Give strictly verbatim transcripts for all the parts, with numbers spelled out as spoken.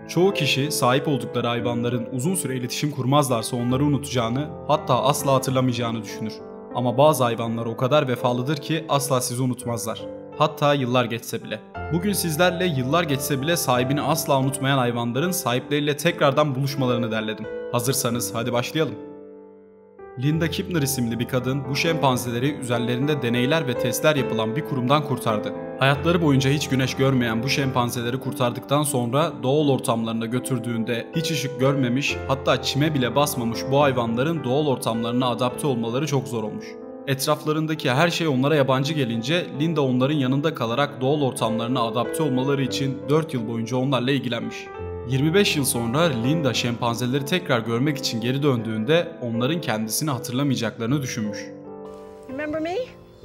Çoğu kişi sahip oldukları hayvanların uzun süre iletişim kurmazlarsa onları unutacağını, hatta asla hatırlamayacağını düşünür. Ama bazı hayvanlar o kadar vefalıdır ki asla sizi unutmazlar. Hatta yıllar geçse bile. Bugün sizlerle yıllar geçse bile sahibini asla unutmayan hayvanların sahipleriyle tekrardan buluşmalarını derledim. Hazırsanız hadi başlayalım. Linda Kipner isimli bir kadın bu şempanzeleri üzerlerinde deneyler ve testler yapılan bir kurumdan kurtardı. Hayatları boyunca hiç güneş görmeyen bu şempanzeleri kurtardıktan sonra doğal ortamlarına götürdüğünde hiç ışık görmemiş, hatta çime bile basmamış bu hayvanların doğal ortamlarına adapte olmaları çok zor olmuş. Etraflarındaki her şey onlara yabancı gelince Linda onların yanında kalarak doğal ortamlarına adapte olmaları için dört yıl boyunca onlarla ilgilenmiş. yirmi beş yıl sonra Linda şempanzeleri tekrar görmek için geri döndüğünde onların kendisini hatırlamayacaklarını düşünmüş. Remember me?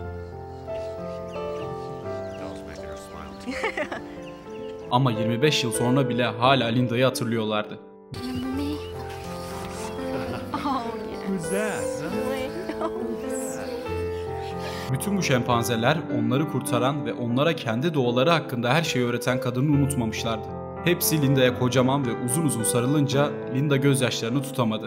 Ama yirmi beş yıl sonra bile hala Linda'yı hatırlıyorlardı. Remember me? Oh yeah. Who's that? Bütün bu şempanzeler onları kurtaran ve onlara kendi doğaları hakkında her şeyi öğreten kadını unutmamışlardı. Hepsi Linda'ya kocaman ve uzun uzun sarılınca Linda gözyaşlarını tutamadı.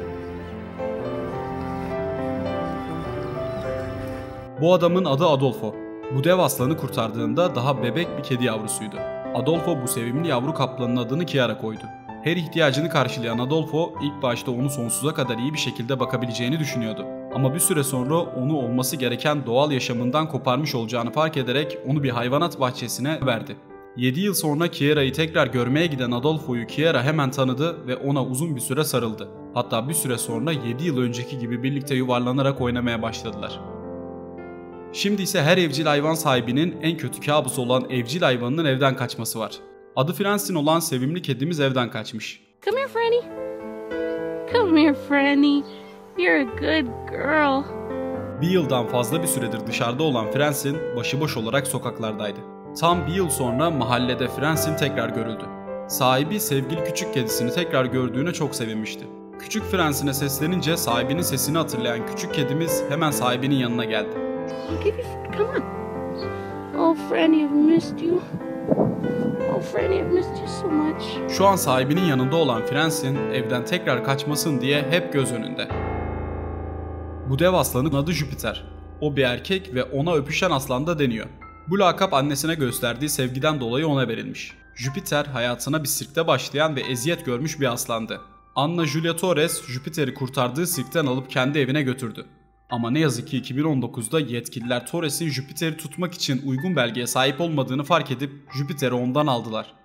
Bu adamın adı Adolfo. Bu dev aslanı kurtardığında daha bebek bir kedi yavrusuydu. Adolfo bu sevimli yavru kaplanın adını Kiara koydu. Her ihtiyacını karşılayan Adolfo ilk başta onu sonsuza kadar iyi bir şekilde bakabileceğini düşünüyordu. Ama bir süre sonra onu olması gereken doğal yaşamından koparmış olacağını fark ederek onu bir hayvanat bahçesine verdi. yedi yıl sonra Kiara'yı tekrar görmeye giden Adolfo'yu Kiara hemen tanıdı ve ona uzun bir süre sarıldı. Hatta bir süre sonra yedi yıl önceki gibi birlikte yuvarlanarak oynamaya başladılar. Şimdi ise her evcil hayvan sahibinin en kötü kabusu olan evcil hayvanının evden kaçması var. Adı Francine olan sevimli kedimiz evden kaçmış. Come here, Franny. Come here, Franny. You're a good girl. Bir yıldan fazla bir süredir dışarıda olan Francine başıboş olarak sokaklardaydı. Tam bir yıl sonra mahallede Francine tekrar görüldü. Sahibi sevgili küçük kedisini tekrar gördüğüne çok sevinmişti. Küçük Francine'e seslenince sahibinin sesini hatırlayan küçük kedimiz hemen sahibinin yanına geldi. I'll give you food. Come on. Oh, Franny, I've missed you. Oh, Franny, I've missed you so much. Şu an sahibinin yanında olan Francine evden tekrar kaçmasın diye hep göz önünde. Bu dev aslanın adı Jupiter. O bir erkek ve ona öpüşen aslan da deniyor. Bu lakap annesine gösterdiği sevgiden dolayı ona verilmiş. Jupiter hayatına bir sirkte başlayan ve eziyet görmüş bir aslandı. Anna Julia Torres Jupiter'i kurtardığı sirkten alıp kendi evine götürdü. Ama ne yazık ki iki bin on dokuzda yetkililer Torres'in Jupiter'i tutmak için uygun belgeye sahip olmadığını fark edip Jupiter'i ondan aldılar.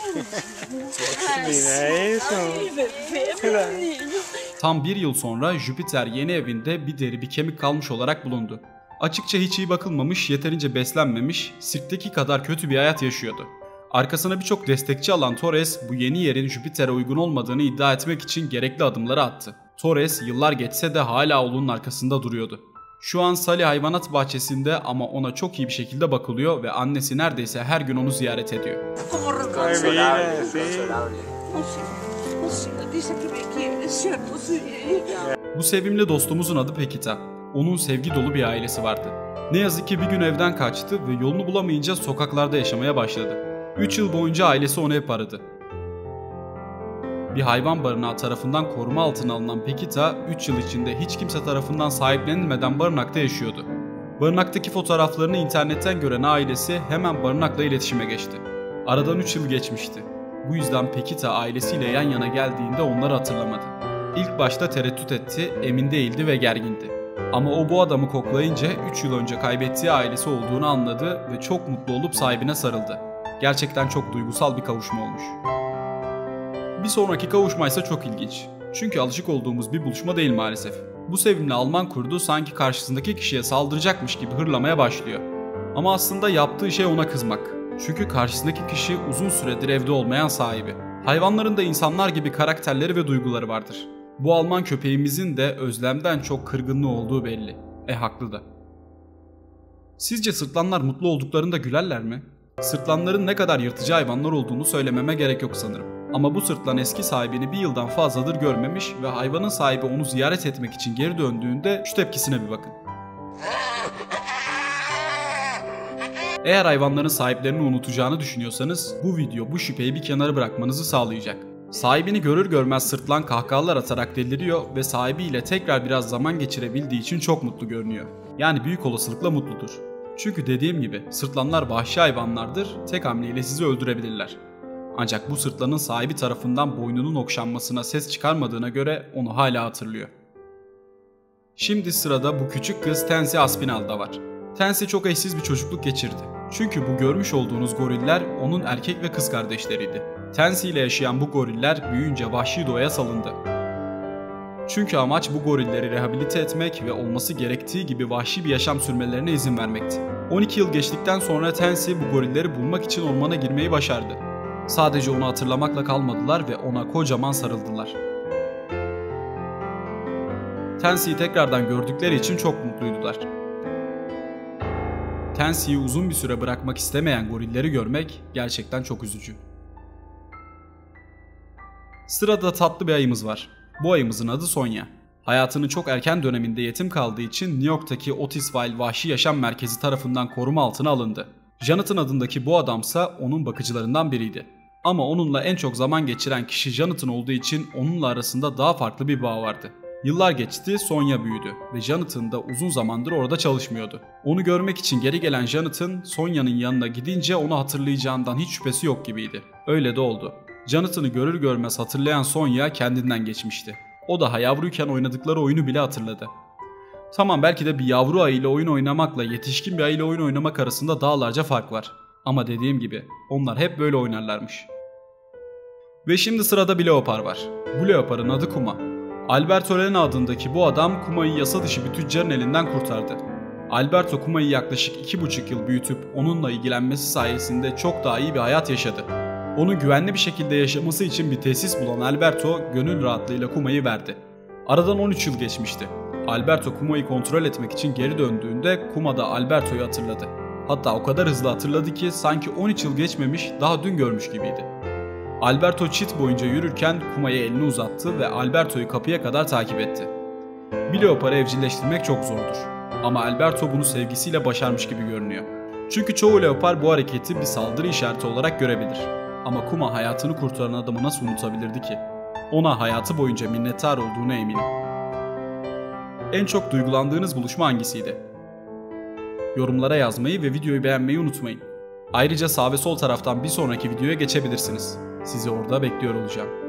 Tam bir yıl sonra Jupiter yeni evinde bir deri bir kemik kalmış olarak bulundu. Açıkça hiç iyi bakılmamış, yeterince beslenmemiş, sirkteki kadar kötü bir hayat yaşıyordu. Arkasına birçok destekçi alan Torres bu yeni yerin Jupiter'e uygun olmadığını iddia etmek için gerekli adımları attı. Torres yıllar geçse de hala oğlunun arkasında duruyordu. Şu an Sally hayvanat bahçesinde ama ona çok iyi bir şekilde bakılıyor ve annesi neredeyse her gün onu ziyaret ediyor. Bu sevimli dostumuzun adı Pekita. Onun sevgi dolu bir ailesi vardı. Ne yazık ki bir gün evden kaçtı ve yolunu bulamayınca sokaklarda yaşamaya başladı. üç yıl boyunca ailesi onu hep aradı. Bir hayvan barınağı tarafından koruma altına alınan Pekita üç yıl içinde hiç kimse tarafından sahiplenilmeden barınakta yaşıyordu. Barınaktaki fotoğraflarını internetten gören ailesi hemen barınakla iletişime geçti. Aradan üç yıl geçmişti. Bu yüzden Pekita ailesiyle yan yana geldiğinde onları hatırlamadı. İlk başta tereddüt etti, emin değildi ve gergindi. Ama o bu adamı koklayınca üç yıl önce kaybettiği ailesi olduğunu anladı ve çok mutlu olup sahibine sarıldı. Gerçekten çok duygusal bir kavuşma olmuş. Bir sonraki kavuşma ise çok ilginç. Çünkü alışık olduğumuz bir buluşma değil maalesef. Bu sevimli Alman kurdu sanki karşısındaki kişiye saldıracakmış gibi hırlamaya başlıyor. Ama aslında yaptığı şey ona kızmak. Çünkü karşısındaki kişi uzun süredir evde olmayan sahibi. Hayvanların da insanlar gibi karakterleri ve duyguları vardır. Bu Alman köpeğimizin de özlemden çok kırgınlığı olduğu belli. E haklı da. Sizce sırtlanlar mutlu olduklarında gülerler mi? Sırtlanların ne kadar yırtıcı hayvanlar olduğunu söylememe gerek yok sanırım. Ama bu sırtlan eski sahibini bir yıldan fazladır görmemiş ve hayvanın sahibi onu ziyaret etmek için geri döndüğünde şu tepkisine bir bakın. Eğer hayvanların sahiplerini unutacağını düşünüyorsanız bu video bu şüpheyi bir kenara bırakmanızı sağlayacak. Sahibini görür görmez sırtlan kahkahalar atarak deliriyor ve sahibiyle tekrar biraz zaman geçirebildiği için çok mutlu görünüyor. Yani büyük olasılıkla mutludur. Çünkü dediğim gibi sırtlanlar vahşi hayvanlardır, tek hamleyle sizi öldürebilirler. Ancak bu sırtlanın sahibi tarafından boynunun okşanmasına ses çıkarmadığına göre onu hala hatırlıyor. Şimdi sırada bu küçük kız Tansy Aspinall'da var. Tansy çok eşsiz bir çocukluk geçirdi. Çünkü bu görmüş olduğunuz goriller onun erkek ve kız kardeşleriydi. Tansy ile yaşayan bu goriller büyüyünce vahşi doğaya salındı. Çünkü amaç bu gorilleri rehabilite etmek ve olması gerektiği gibi vahşi bir yaşam sürmelerine izin vermekti. on iki yıl geçtikten sonra Tansy bu gorilleri bulmak için ormana girmeyi başardı. Sadece onu hatırlamakla kalmadılar ve ona kocaman sarıldılar. Tansy'yi tekrardan gördükleri için çok mutluydular. Tansy'yi uzun bir süre bırakmak istemeyen gorilleri görmek gerçekten çok üzücü. Sırada tatlı bir ayımız var. Bu ayımızın adı Sonya. Hayatının çok erken döneminde yetim kaldığı için New York'taki Otisville Vahşi Yaşam Merkezi tarafından koruma altına alındı. Jonathan adındaki bu adamsa onun bakıcılarından biriydi. Ama onunla en çok zaman geçiren kişi Jonathan olduğu için onunla arasında daha farklı bir bağ vardı. Yıllar geçti, Sonya büyüdü ve Jonathan da uzun zamandır orada çalışmıyordu. Onu görmek için geri gelen Jonathan, Sonya'nın yanına gidince onu hatırlayacağından hiç şüphesi yok gibiydi. Öyle de oldu. Jonathan'ı görür görmez hatırlayan Sonya kendinden geçmişti. O daha yavruyken oynadıkları oyunu bile hatırladı. Tamam, belki de bir yavru ayıyla oyun oynamakla yetişkin bir ayıyla oyun oynamak arasında dağlarca fark var. Ama dediğim gibi onlar hep böyle oynarlarmış. Ve şimdi sırada bir leopar var. Bu leoparın adı Kuma. Alberto Lena adındaki bu adam Kuma'yı yasa dışı bir tüccarın elinden kurtardı. Alberto Kuma'yı yaklaşık iki buçuk yıl büyütüp onunla ilgilenmesi sayesinde çok daha iyi bir hayat yaşadı. Onun güvenli bir şekilde yaşaması için bir tesis bulan Alberto gönül rahatlığıyla Kuma'yı verdi. Aradan on üç yıl geçmişti. Alberto Kuma'yı kontrol etmek için geri döndüğünde Kuma da Alberto'yu hatırladı. Hatta o kadar hızlı hatırladı ki sanki on üç yıl geçmemiş, daha dün görmüş gibiydi. Alberto çit boyunca yürürken Kuma'ya elini uzattı ve Alberto'yu kapıya kadar takip etti. Bir leoparı evcilleştirmek çok zordur. Ama Alberto bunu sevgisiyle başarmış gibi görünüyor. Çünkü çoğu leopar bu hareketi bir saldırı işareti olarak görebilir. Ama Kuma hayatını kurtaran adamı nasıl unutabilirdi ki? Ona hayatı boyunca minnettar olduğuna eminim. En çok duygulandığınız buluşma hangisiydi? Yorumlara yazmayı ve videoyu beğenmeyi unutmayın. Ayrıca sağ ve sol taraftan bir sonraki videoya geçebilirsiniz. Sizi orada bekliyor olacağım.